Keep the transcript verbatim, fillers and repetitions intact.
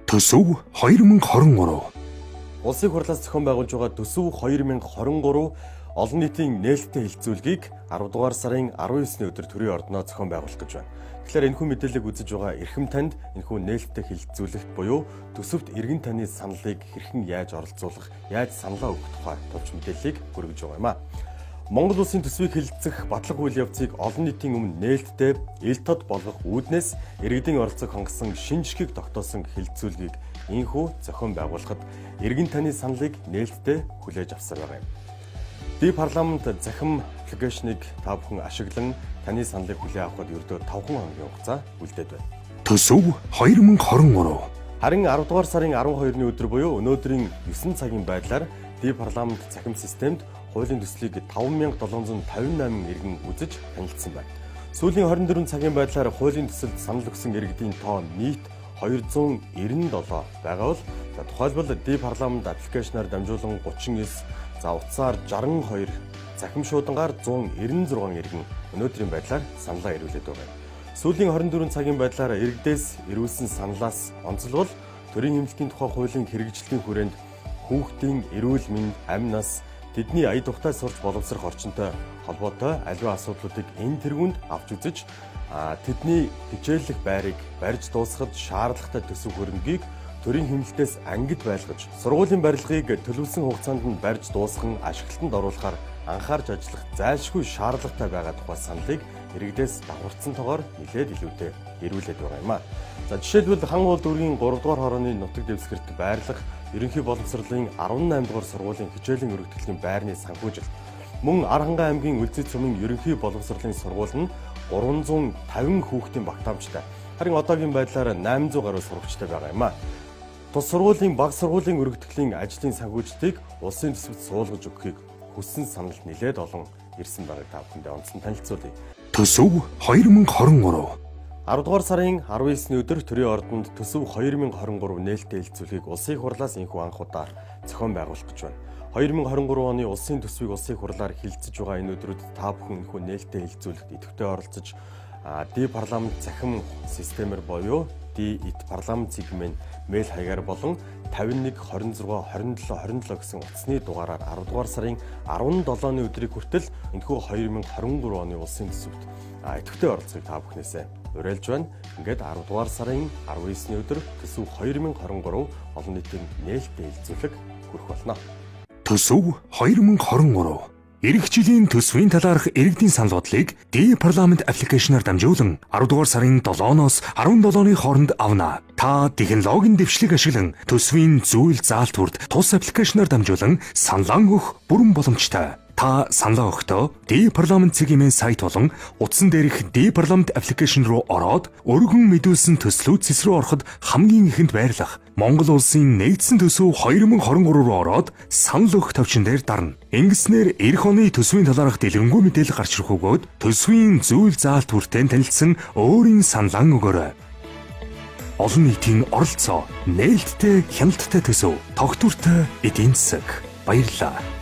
Төсөв хоёр мянга хорин гурав. Улсын хурлаас зохион байгуулж байгаа Төсөв хоёр мянга хорин гурав олон нийтийн нээлттэй хэлэлцүүлгийг аравдугаар дугаар сарын арван есний өдөр төрийн ордноо зохион байгуулах гэж байна. Тэгэхээр энэхүү мэдээллийг үзэж байгаа эрхэм танд энэхүү нээлттэй хэлэлцүүлэгт буюу төсөвт иргэн таны саналыг хэрхэн яаж оролцуулах, яаж саналаа өгөх тухай товч мэдээллийг хүргэж байгаа юм а. Монгол улсын төсвийг хэлэлцэх батлах үйл явцыг олон нийтийн өмнө нээлттэй ил тод болгох үүднээс иргэдийн оролцоог хангасан шинжлэхийг тогтоосон хэлэлцүүлгийг инхүү зохион байгуулахад иргэн таны саналыг нээлттэй хүлээж авсаар байгаа юм. Ди парламент захим аппликейшнийг та бүхэн ашиглан таны саналыг хүлээн авахд ердөө тавхан хоногийн хугацаа үлдээд байна. Төсөв хоёр мянга хорин гурав. Харин аравдугаар сарын арван хоёрны өдөр буюу өнөөдрийн есөн цагийн байдлаар Ди парламент захим системд хуулийн төслийг таван мянга долоон зуун тавин найман иргэн үзэж танилцсан байна. Сүүлийн хорин дөрвөн цагийн байдлаар хуулийн төсөлд санал өгсөн иргэдийн тоо нийт хоёр зуун эрдэнэ долоо байгаа бол тухайлбал Ди парламент аппликейшнаар дамжуулан гучин девять, за утсаар жарган хоёр, захим шуудангаар зуун эрдэнэ зургаан иргэн өнөөдрийн байдлаар саналаа ирүүлээд байгаа юм. Сүүлийн хорин дөрвөн цагийн байдлаар иргэдээс ирүүлсэн саналаас онцлбол төрийн эмнэлгийн тухай хуулийн хэрэгжилтийн хүрээнд хүүхдийн эрүүл мэнд, амь нас, тэдний ая тухтай сурч боловсрох орчинтой холбоотой аливаа асуудлуудыг энэ тэргуунд авч үзэж тэдний хичээллэх байрыг барьж дуусгахад шаардлагатай төсөв хөрөнгийг төрийн хэмнэлтээс ангид байлгаж сургуулийн барилгыг төлөвлөсөн хугацаанд нь барьж дуусган ашиглалтанд оруулахаар анхаарч ажиллах зайлшгүй шаардлагатай байгаа тухай саналыг иргэдээс давхарцсантойгоор нэлээд илүүтэй ирүүлээд байгаа юм а. За жишээлбэл хан уул дүүргийн гурав дугаар хорооны нутаг дэвсгэрт байрлах ерөнхий боловсролын арван найм дугаар сургуулийн хичээлийн өргөдлийн байрны санхүүжилт, мөн Архангай аймгийн Үлзий цумын ерөнхий боловсролын сургууль нь гурван зуун тавин хүүхдийн багтаамжтай. Харин одоогийн байдлаар найман зуун гаруй сурагчтай байгаа юм а. Тус сургуулийн баг сургуулийн өргөдлийн ажлын санхүүжилтийг улсын төсөвт суулгаж өгөхийг хүссэн санал нэлээд олон ирсэн байгааг та бүхэндээ онцлон танилцуулъя. Төсөв хоёр мянга хорин гурав. аравдугаар сарын арван есний өдөр төрийн ордонд Төсөв хоёр мянга хорин гурав нээлттэй хэлэлцүүлгийг улсын хурлаас инхүү анх удаа зохион байгуулах гэж байна. хоёр мянга хорин гурав оны улсын төсвийг улсын хурлаар хэлэлцэж байгаа энэ өдрүүд та бүхэн инхүү нээлттэй хэлэлцүүлэгт идэвхтэй оролцож Ди парламент захим системээр буюу Ди ит парламент цэгмэн мэйл хаягаар болон тавин нэг, хорин зургаа, хорин долоо, хорин долоо гэсэн утасны дугаараар аравдугаар сарын арван долооны өдрийг хүртэл энэхүү хоёр мянга хорин гурав оны улсын төсөвт идэвхтэй оролцохыг та бүхнээсээ уриалж байна. Ингээд аравдугаар сарын арван есний өдөр Төсөв хоёр мянга хорин гурав олон нийтийн нээлттэй хэлэлцүүлэг хүрэх болно. Төсөв хоёр мянга хорин гурав. Ирэх жилийн төсвийн талаарх иргэдийн санал бодлыг Ди парламент аппликейшнаар дамжуулан аравдугаар сарын долооноос арван долооны хооронд авна. Та технологийн дэвшлиг ашиглан төсвийн зүйл заалтурд тус аппликейшнаар дамжуулан саналаа өгөх бүрэн боломжтой. Та саналаа өгөхдөө Ди парламент цэгийн сайт болон утсан дээрх Ди парламент аппликейшн руу ороод өргөн мэдүүлсэн төслүүд цэс рүү ороход хамгийн ихэнд байрлах Монгол улсын нэгдсэн төсөв хоёр мянга хорин гурав руу ороод санал өгөх товчон дээр дарна. Ингэснээр эх оны төсвийн талаарх дэлгэрэнгүй мэдээлэл гарч ирэх өгөөд төсвийн зүйл заалт хүртэн танилцсан өөрийн саналаа өгөөрэй. Олон нийтийн оролцоо, нээлттэй, хяналттай төсөв, тогтвортой эдийн засаг. Баярлалаа.